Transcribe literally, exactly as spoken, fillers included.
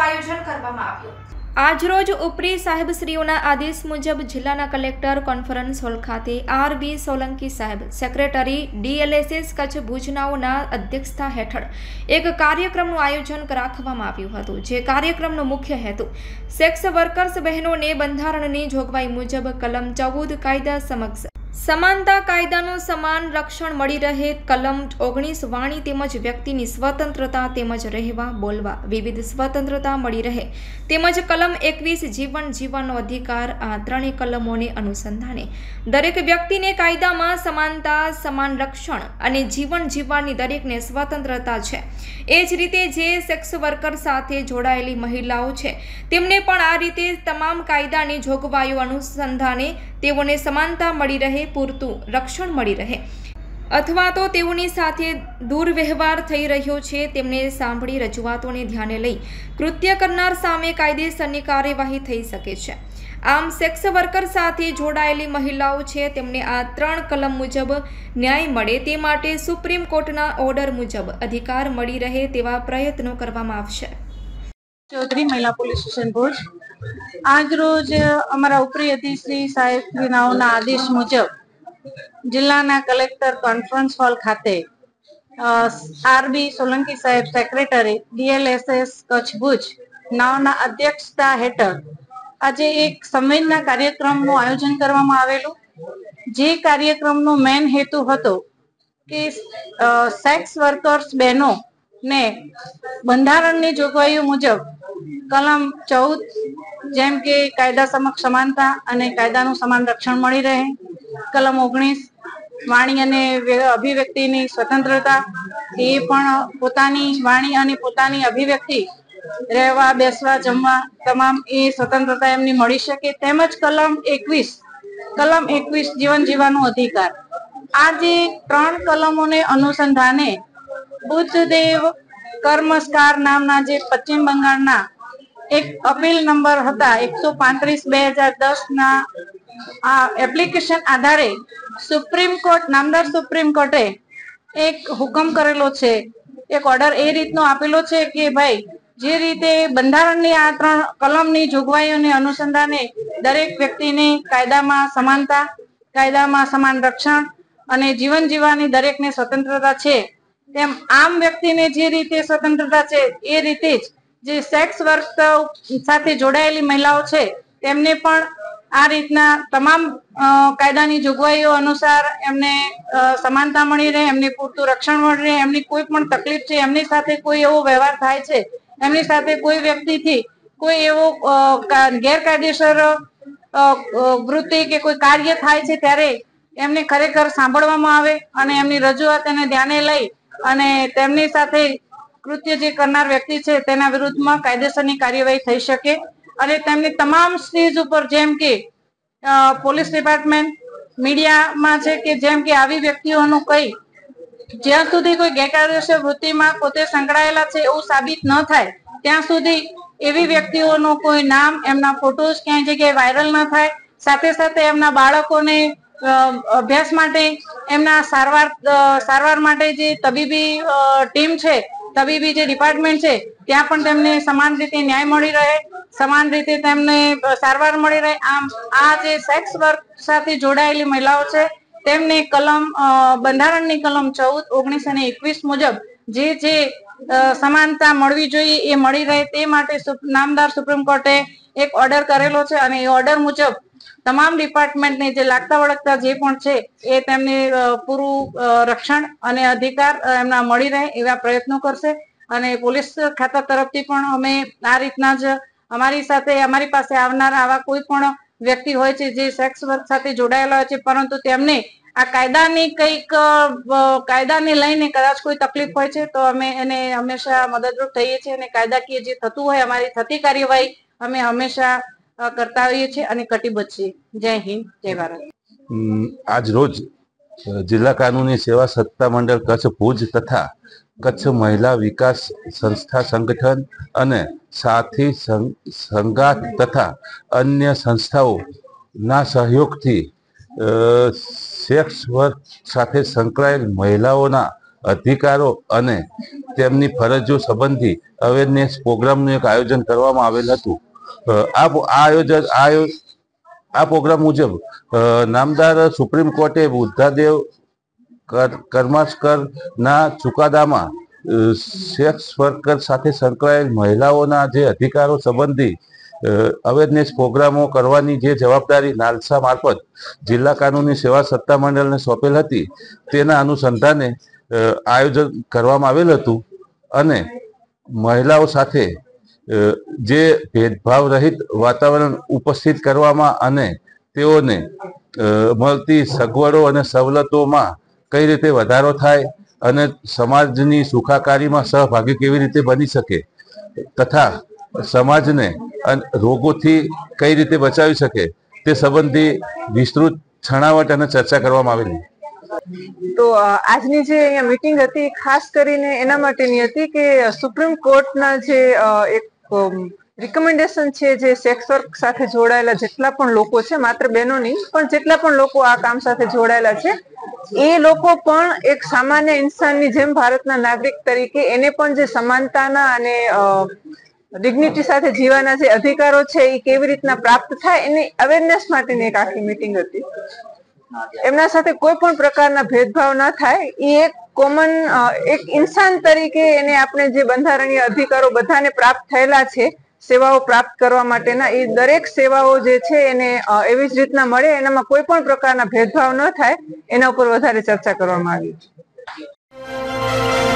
આયોજન કરવામાં આવ્યું। આજરોજ ઉપરી સાહેબશ્રીઓના આદેશ મુજબ જિલ્લાના કલેક્ટર કોન્ફરન્સ હોલ ખાતે આર બી સોલંકી સાહેબ secretary D L S S Kutch ભુજનાઓના અધ્યક્ષતા હેઠળ એક કાર્યક્રમનું આયોજન રાખવામાં આવ્યું હતું। જે કાર્યક્રમનો મુખ્ય હેતુ સેક્સ વર્કર્સ બહેનોને બંધારણની જોગવાઈ મુજબ કલમ ચૌદ કાયદા સમક્ષ समानता कायदाનું સમાન રક્ષણ મળી રહે, કલમ ઓગણીસ વાણી તેમજ વ્યક્તિની સ્વતંત્રતા તેમજ રહેવા બોલવા વિવિધ સ્વતંત્રતા મળી રહે તેમજ કલમ એકવીસ જીવન જીવવાનો અધિકાર આ ત્રણેય કલમોને અનુસંધાને દરેક વ્યક્તિને કાયદામાં સમાનતા, સમાન રક્ષણ અને જીવન જીવવાની દરેકને સ્વતંત્રતા છે। એ જ રીતે જે સેક્સ વર્કર સાથે જોડાયેલી મહિલાઓ છે તેમને પણ આ રીતે તમામ કાયદાની જોગવાઈઓ અનુસંધાને તેઓને સમાનતા મળી રહે, પૂરતું રક્ષણ મળી રહે અથવા તો તેઓની સાથે દુર્વ્યવહાર થઈ રહ્યો છે તેમને સાંભળી રજૂઆતોને ધ્યાને લઈ કૃત્ય કરનાર સામે કાયદેસરની કાર્યવાહી થઈ શકે છે। આમ સેક્સ વર્કર સાથે જોડાયેલી મહિલાઓ છે તેમને આ ત્રણ કલમ મુજબ ન્યાય મળે તે માટે સુપ્રીમ કોર્ટના ઓર્ડર મુજબ અધિકાર મળી રહે તેવા પ્રયત્નો કરવામાં આવશે। ચૌધરી મહિલા પોલીસ સ્ટેશન ભુજ આજ રોજ અમારા ઉપરી અધિશ્રી સાહેબના આદેશ મુજબ જિલ્લાના કલેક્ટર કોન્ફરન્સ હોલ ખાતે આર બી સોલંકી સાહેબ secretary D L S S Kutch Bhuj નાઓના અધ્યક્ષતા હેઠળ આજે એક સંવેદના કાર્યક્રમનું આયોજન કરવામાં આવેલું। જે કાર્યક્રમનો મેન હેતુ હતો કે સેક્સ વર્કર્સ બહેનો ને બંધારણની જોગવાઈઓ મુજબ કલમ ચૌદ જેમ કે કાયદા સમક્ષ સમાનતા અને કાયદાનું સમાન રક્ષણ મળી રહે, કલમ ઓગણીસ વાણી અને અભિવ્યક્તિની સ્વતંત્રતા એ પણ પોતાની વાણી અને પોતાની અભિવ્યક્તિ રહેવા બેસવા જમવા તમામ એ સ્વતંત્રતા એમની મળી શકે, તેમજ કલમ એકવીસ કલમ એકવીસ જીવન જીવવાનો અધિકાર। આ જે ત્રણ કલમોને અનુસંધાને બુદ્ધદેવ કર્મસ્કાર નામના જે પશ્ચિમ બંગાળના એક અપીલ નંબર હતા એકસો પાંત્રીસ બે હજાર દસ ના આ એપ્લિકેશન આધારે સુપ્રીમ કોર્ટ નામદાર સુપ્રીમ કોર્ટે એક હુકમ કરેલો છે, એક ઓર્ડર એ રીતનો આપેલો છે કે ભાઈ જે રીતે બંધારણની આ ત્રણ કલમની જોગવાઈઓને અનુસંધાને દરેક વ્યક્તિને કાયદામાં સમાનતા, કાયદામાં સમાન રક્ષણ અને જીવન જીવવાની દરેકને સ્વતંત્રતા છે, તેમ આમ વ્યક્તિને જે રીતે સ્વતંત્રતા છે એ રીતે જ જે સેક્સ વર્ક સાથે જોડાયેલી મહિલાઓ છે તેમને પણ આ રીતના તમામ કાયદાની જોગવાઈઓ અનુસાર એમને સમાનતા મળી રહે, એમને પૂરતું રક્ષણ મળી રહે, એમની કોઈ પણ તકલીફ છે, એમની સાથે કોઈ એવો વ્યવહાર થાય છે, એમની સાથે કોઈ વ્યક્તિથી કોઈ એવો ગેરકાયદેસર વૃત્તિ કે કોઈ કાર્ય થાય છે ત્યારે એમને ખરેખર સાંભળવામાં આવે અને એમની રજૂઆત એને ધ્યાને લઈ અને તેમની સાથે કૃત્ય જે કરનાર વ્યક્તિ છે તેના વિરુદ્ધમાં કાયદેસરની કાર્યવાહી થઈ શકે અને તેમની તમામ સ્ટેજ ઉપર જેમ કે પોલીસ ડિપાર્ટમેન્ટ મીડિયામાં છે કે જેમ કે આવી વ્યક્તિઓનું કઈ જ્યાં સુધી કોઈ ગેરકાયદેસર વૃત્તિમાં પોતે સંકળાયેલા છે એવું સાબિત ન થાય ત્યાં સુધી એવી વ્યક્તિઓનું કોઈ નામ, એમના ફોટોઝ ક્યાંય જગ્યાએ વાયરલ ન થાય, સાથે સાથે એમના બાળકોને અભ્યાસ માટે એમના સારવાર સારવાર માટે જે તબીબી ટીમ છે, તબીબી જે ડિપાર્ટમેન્ટ છે ત્યાં પણ તેમને સમાન રીતે ન્યાય મળી રહે, સમાન રીતે તેમને સારવાર મળી રહે। આમ આ જે સેક્સ વર્ક સાથે જોડાયેલી મહિલાઓ છે તેમને કલમ બંધારણની કલમ ચૌદ, ઓગણીસ અને એકવીસ મુજબ જે જે સમાનતા મળવી જોઈએ એ મળી રહે તે માટે નામદાર સુપ્રીમ કોર્ટે એક ઓર્ડર કરેલો છે અને એ ઓર્ડર મુજબ તમામ ડિપાર્ટમેન્ટને જે લાગતા વળગતા જે પણ છે એ તેમને પૂરું રક્ષણ અને અધિકાર એમના મળી રહે એવા પ્રયત્નો કરશે અને પોલીસ ખાતા તરફથી પણ અમે આ રીતના જ અમારી સાથે અમારી પાસે આવનાર આવા કોઈ પણ વ્યક્તિ હોય છે જે સેક્સ વર્ક સાથે જોડાયેલા હોય છે પરંતુ તેમને આ કાયદાની કંઈક કાયદાને લઈને કદાચ કોઈ તકલીફ હોય છે તો અમે એને હંમેશા મદદરૂપ થઈએ છીએ અને કાયદાકીય જે થતું હોય અમારી થતી કાર્યવાહી અમે હંમેશા કરતા હોઈએ છીએ અને કટિબદ્ધ છીએ। જય હિન્દ, જય ભારત। આજ રોજ જિલ્લા કાનૂની સેવા સત્તા મંડળ કચ્છ ભુજ તથા કચ્છ મહિલા વિકાસ સંસ્થા સંગઠન અને સાથી સંગાથ તથા અન્ય સંસ્થાઓના સહયોગથી સેક્સ વર્ક સાથે સંકળાયેલ મહિલાઓના અધિકારો અને તેમની ફરજો સંબંધી અવેરનેસ પ્રોગ્રામનું એક આયોજન કરવામાં આવેલ હતું. આ આયોજન આ પ્રોગ્રામ મુજબ નામદાર સુપ્રીમ કોર્ટે બુદ્ધાદેવ કર્માસ્કરના ચુકાદામાં સેક્સ વર્કર સાથે સંકળાયેલ મહિલાઓના જે અધિકારો સંબંધી અવેરનેસ પ્રોગ્રામો કરવાની જે જવાબદારી નાલસા મારફત જિલ્લા કાનૂની સેવા સત્તા મંડળને સોંપેલ હતી, તેના અનુસંધાને આયોજન કરવામાં આવેલ હતું અને મહિલાઓ સાથે જે ભેદભાવ રહિત વાતાવરણ ઉપસ્થિત કરવામાં અને તેઓને મળતી સગવડો અને સવલતોમાં કઈ રીતે વધારો થાય અને સમાજની સુખાકારીમાં સહભાગી કેવી રીતે બની શકે તથા સમાજને રોગોથી કઈ રીતે બચાવી શકે તે સંબંધી વિસ્તૃત છણાવટ અને ચર્ચા કરવામાં આવેલી. તો આજની જે અહીંયા મીટિંગ હતી ખાસ કરીને એના માટેની હતી કે સુપ્રીમ કોર્ટના જે એક રિકમેન્ડેશન છે, જે સેક્સ વર્ક સાથે જોડાયેલા જેટલા પણ લોકો છે, માત્ર બહેનો નહીં પણ જેટલા પણ લોકો આ કામ સાથે જોડાયેલા છે, એ લોકો પણ એક સામાન્ય ઇન્સાનની જેમ ભારતના નાગરિક તરીકે એને પણ જે સમાનતાના અને ડિગ્નિટી સાથે જીવવાના જે અધિકારો છે એ કેવી રીતના પ્રાપ્ત થાય એની અવેરનેસ માટેની એક આખી મીટિંગ હતી. એમના સાથે કોઈ પણ પ્રકારના ભેદભાવ ન થાય, એ એક કોમન એક ઇન્સાન તરીકે એને આપણે જે બંધારણીય અધિકારો બધાને પ્રાપ્ત થયેલા છે સેવાઓ પ્રાપ્ત કરવા માટેના, એ દરેક સેવાઓ જે છે એને એવી જ રીતના મળે, એનામાં કોઈ પણ પ્રકારના ભેદભાવ ન થાય, એના ઉપર વધારે ચર્ચા કરવામાં આવી છે.